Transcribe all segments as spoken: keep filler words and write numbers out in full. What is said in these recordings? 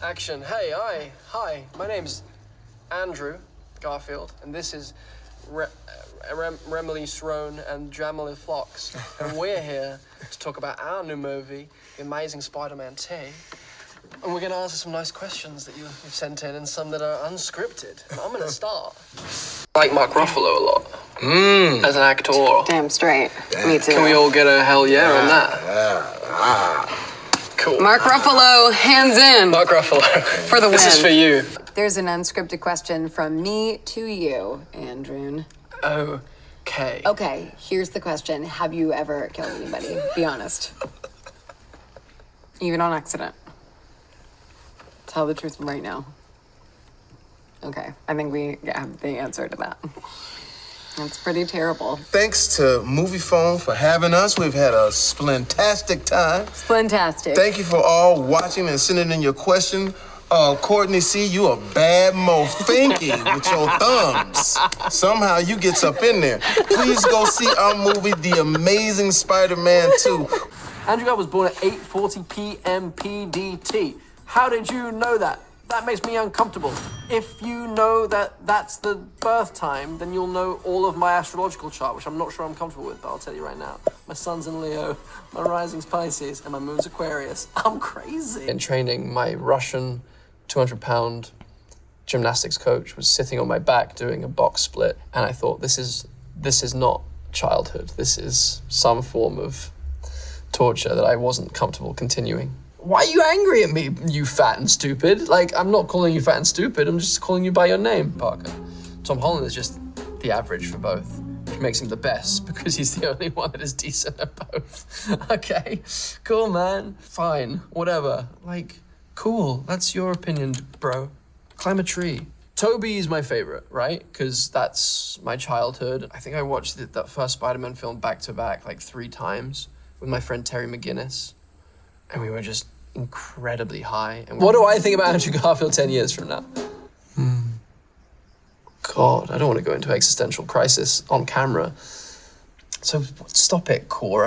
Action. Hey, hi. Hi, my name's Andrew Garfield, and this is Re Rem Remily Srone and Jamily Flox. And we're here to talk about our new movie, The Amazing Spider-Man two. And we're going to answer some nice questions that you, you've sent in and some that are unscripted. And I'm going to start. I like Mark Ruffalo a lot. Mm. As an actor. Damn straight. Yeah. Me too. Can we all get a hell yeah, yeah on that? Yeah. Ah. Cool. Mark Ruffalo, hands in. Mark Ruffalo. For the win. This is for you. There's an unscripted question from me to you, Andrew. Okay. Okay, here's the question. Have you ever killed anybody? Be honest. Even on accident. Tell the truth right now. Okay, I think we have the answer to that. That's pretty terrible. Thanks to Movie Phone for having us. We've had a splintastic time. Splintastic. Thank you for all watching and sending in your question. Uh, Courtney C., you a bad mo finky with your thumbs. Somehow you gets up in there. Please go see our movie, The Amazing Spider-Man two. Andrew Garfield was born at eight forty p m P D T. How did you know that? That makes me uncomfortable. If you know that that's the birth time, then you'll know all of my astrological chart, which I'm not sure I'm comfortable with, but I'll tell you right now. My sun's in Leo, my rising's Pisces, and my moon's Aquarius. I'm crazy. In training, my Russian two hundred pound gymnastics coach was sitting on my back doing a box split, and I thought, this is, this is not childhood. This is some form of torture that I wasn't comfortable continuing. Why are you angry at me, you fat and stupid? Like, I'm not calling you fat and stupid, I'm just calling you by your name, Parker. Tom Holland is just the average for both, which makes him the best because he's the only one that is decent at both. Okay, cool, man, fine, whatever. Like, cool, that's your opinion, bro. Climb a tree. Toby is my favorite, right? Because that's my childhood. I think I watched the, that first Spider-Man film back to back like three times with my friend Terry McGinnis. And we were just incredibly high. And what do I think about Andrew Garfield ten years from now? Hmm. God, I don't want to go into existential crisis on camera. So stop it, Cora.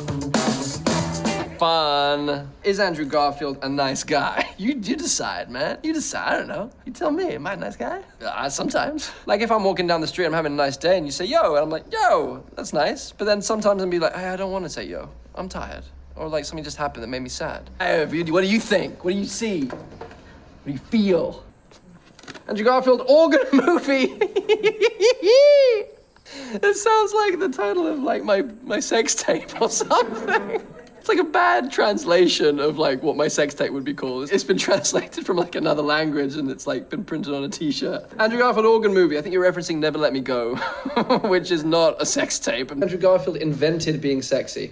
Fun. Is Andrew Garfield a nice guy? You, you decide, man. You decide, I don't know. You tell me, am I a nice guy? Uh, sometimes. Like if I'm walking down the street, I'm having a nice day and you say, yo, and I'm like, yo, that's nice. But then sometimes I'll be like, hey, I don't want to say yo, I'm tired. Or like something just happened that made me sad. Hey, what do you think? What do you see? What do you feel? Andrew Garfield organ movie. It sounds like the title of like my, my sex tape or something. It's like a bad translation of like what my sex tape would be called. It's been translated from like another language and it's like been printed on a t-shirt. Andrew Garfield organ movie. I think you're referencing Never Let Me Go, which is not a sex tape. Andrew Garfield invented being sexy.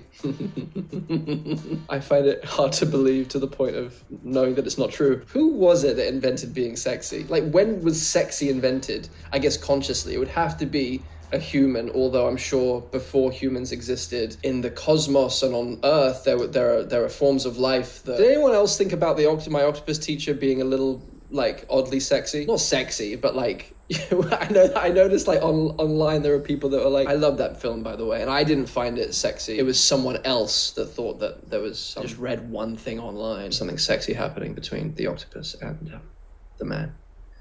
I find it hard to believe to the point of knowing that it's not true. Who was it that invented being sexy? Like when was sexy invented? I guess consciously, it would have to be a human, although I'm sure before humans existed in the cosmos and on Earth, there were there are there are forms of life that... Did anyone else think about the oct my octopus teacher being a little like oddly sexy? Not sexy, but like I know I noticed like on online there are people that were like, I love that film by the way, and I didn't find it sexy. It was someone else that thought that there was. I just read one thing online, something sexy happening between the octopus and uh, the man.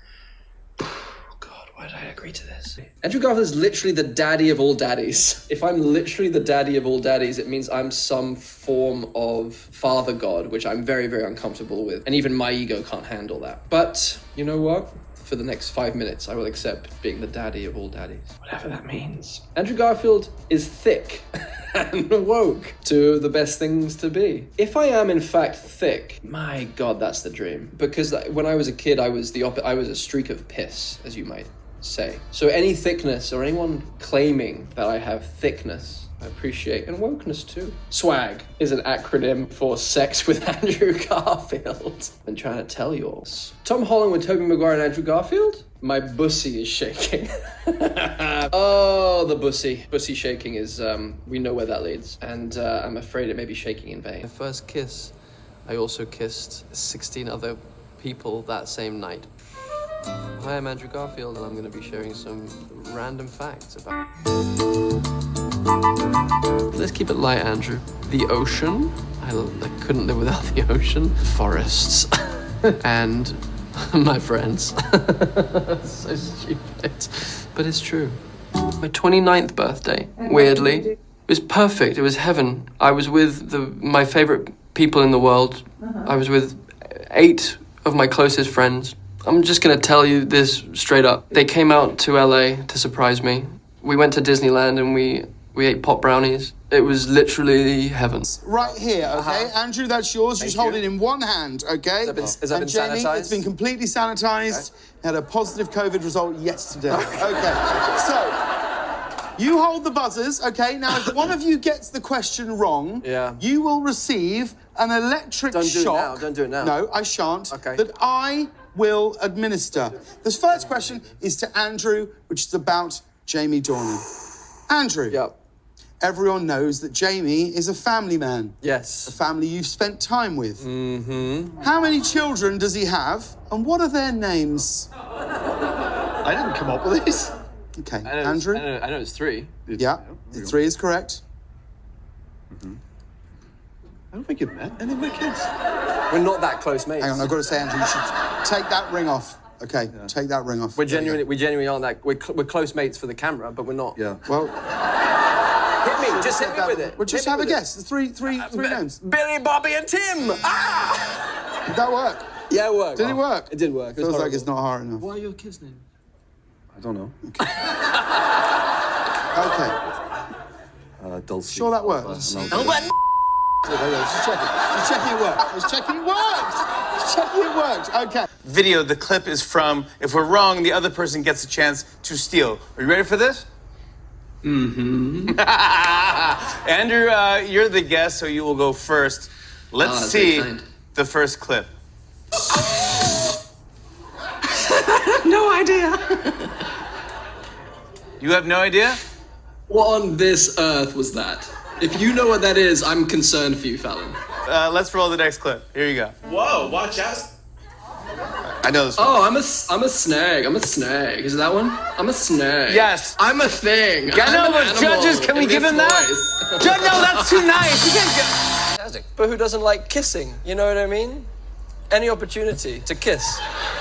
Why did I agree to this? Andrew Garfield is literally the daddy of all daddies. If I'm literally the daddy of all daddies, it means I'm some form of father god, which I'm very, very uncomfortable with. And even my ego can't handle that. But you know what? For the next five minutes, I will accept being the daddy of all daddies. Whatever that means. Andrew Garfield is thick and woke to the best things to be. If I am in fact thick, my God, that's the dream. Because when I was a kid, I was the op I was a streak of piss, as you might say. So any thickness or anyone claiming that I have thickness, I appreciate, and wokeness too. SWAG is an acronym for Sex with Andrew Garfield. I'm trying to tell yours. Tom Holland with Tobey Maguire and Andrew Garfield? My bussy is shaking. Oh, the bussy. Bussy shaking is, um, we know where that leads. And uh, I'm afraid it may be shaking in vain. My first kiss, I also kissed sixteen other people that same night. Hi, I'm Andrew Garfield, and I'm going to be sharing some random facts about... Let's keep it light, Andrew. The ocean. I, I couldn't live without the ocean. Forests. and my friends. So stupid, but it's true. My twenty-ninth birthday, weirdly, it was perfect. It was heaven. I was with the, my favorite people in the world. Uh-huh. I was with eight of my closest friends. I'm just gonna tell you this straight up. They came out to L A to surprise me. We went to Disneyland and we, we ate pot brownies. It was literally heaven. Right here, okay? Uh-huh. Andrew, that's yours. Thank Just hold you. it in one hand, okay? Has that been, has that and been Jamie, sanitized? it's been completely sanitized. Okay. Had a positive COVID result yesterday. Okay, so you hold the buzzers, okay? Now, if one of you gets the question wrong, yeah. you will receive an electric Don't do shock. it now. Don't do it now. No, I shan't. Okay. That I will administer. This first question is to Andrew, which is about Jamie Dornan. Andrew. Yep. Everyone knows that Jamie is a family man. Yes. A family you've spent time with. Mm-hmm. How many children does he have, and what are their names? I didn't come up with this. Okay, I know Andrew? I know, I know it's three. Yeah, the three is correct. Mm-hmm. I don't think you've met any of my kids. We're not that close, mate. Hang on, I've got to say, Andrew, you should take that ring off. Okay, yeah. Take that ring off. We're genuinely, we genuinely aren't that. We're, cl we're close mates for the camera, but we're not. Yeah. Well, hit me. Just hit me that, with it. Well, just hit have a guess. Three, three, uh, three names. Billy, Bobby, and Tim. Ah! Did that work? Yeah, it worked. Did it work? It did work. It Feels was like it's not hard enough. What are your kids' names? I don't know. Okay. Okay. Uh, Dulcie. Sure that works. Uh, no. Just checking. Just checking it worked. Just checking it worked. Just checking it worked. Okay. Video, the clip is from, if we're wrong, the other person gets a chance to steal. Are you ready for this? Mm-hmm. Andrew, uh, you're the guest, so you will go first. Let's Oh, see exciting. the first clip. No idea. You have no idea? What on this earth was that? If you know what that is, I'm concerned for you, Fallon. Uh, let's roll the next clip. Here you go. Whoa, watch out. I know this one. Oh, I'm a, I'm a snag. I'm a snag. Is it that one? I'm a snag. Yes. I'm a thing. Yeah, I'm no, an but animal judges, can we in give this him that? voice. Judge, no, that's too nice. You can't get... Fantastic. But who doesn't like kissing? You know what I mean? Any opportunity to kiss.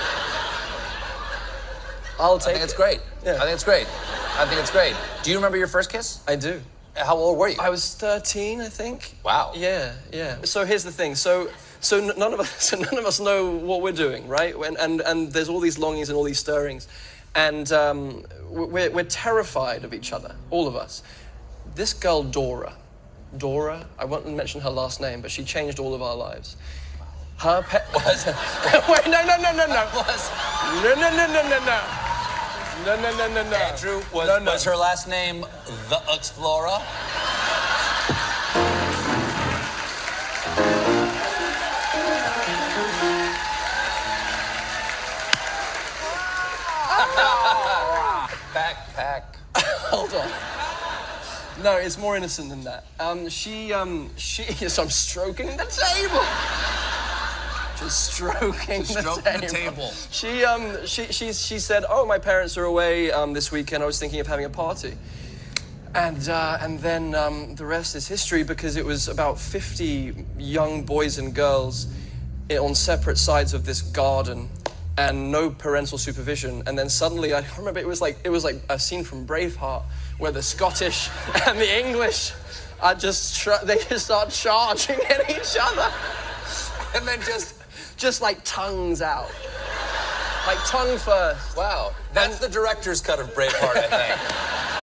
I'll take I think it's great. Yeah. I think it's great. I think it's great. Do you remember your first kiss? I do. How old were you? I was thirteen, I think. Wow. Yeah, yeah. So here's the thing. So, so n- none of us, so none of us know what we're doing, right? And and and there's all these longings and all these stirrings, and um, we're we're terrified of each other, all of us. This girl Dora, Dora. I won't mention her last name, but she changed all of our lives. Her pet was. Wait, no, no, no, no, no. Was No, no, no, no, no, no. No, no, no, no, no. Andrew, was, no, no. was her last name The Explorer? Backpack. Hold on. No, it's more innocent than that. Um, she, um, she, yes, I'm stroking the table. Just stroking, Just the, stroking table. the table. She, um, she, she, she said, oh, my parents are away um, this weekend. I was thinking of having a party. And, uh, and then um, the rest is history because it was about fifty young boys and girls on separate sides of this garden and no parental supervision. And then suddenly, I remember it was like, it was like a scene from Braveheart where the Scottish and the English are just, tr- they just start charging at each other. And then just, just like tongues out. Like tongue first. Wow, that's the director's cut of Braveheart, I think.